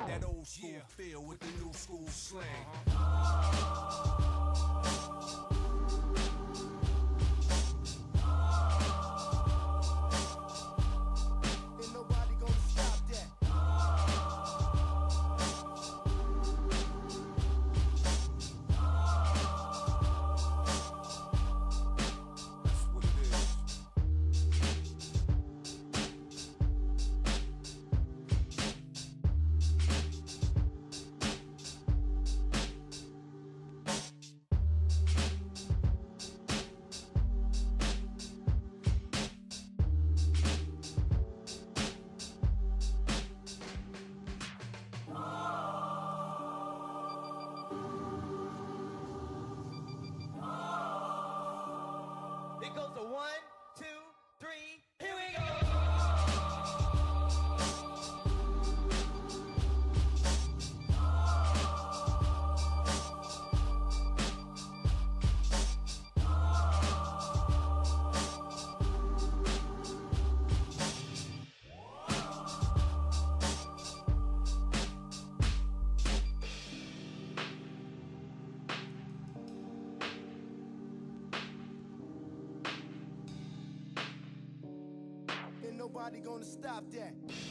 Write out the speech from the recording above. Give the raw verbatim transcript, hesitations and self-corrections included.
That old school yeah. feel with the new school slang. Ain't nobody gonna stop that. That's what it is. It goes to one, two, three, here we go! Ain't nobody gonna stop that.